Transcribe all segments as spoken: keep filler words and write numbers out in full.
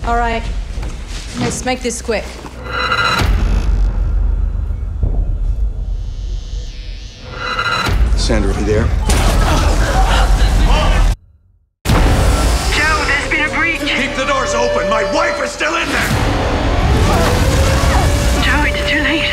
All right. Let's make this quick. Sandra, are you there? Joe, there's been a breach. Keep the doors open. My wife is still in there. Joe, it's too late.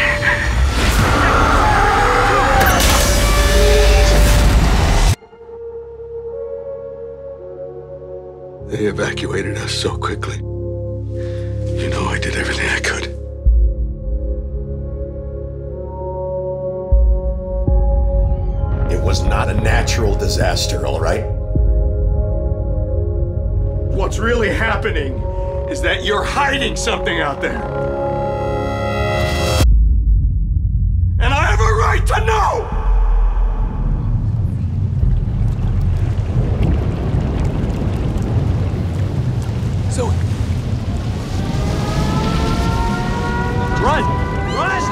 They evacuated us so quickly. You know, I did everything I could. It was not a natural disaster, all right? What's really happening is that you're hiding something out there. And I have a right to know! So... Run! Run!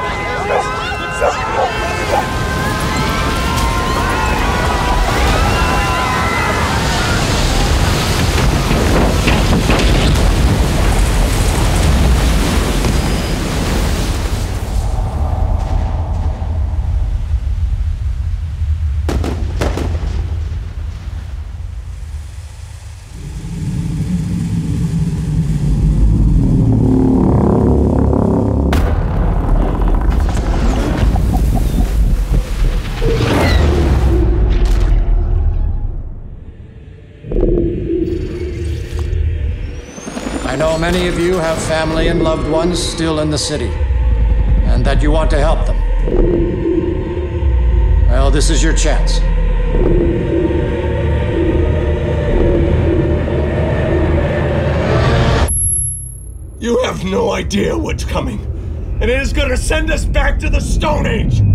I know many of you have family and loved ones still in the city, and that you want to help them. Well, this is your chance. You have no idea what's coming, and it is gonna send us back to the Stone Age!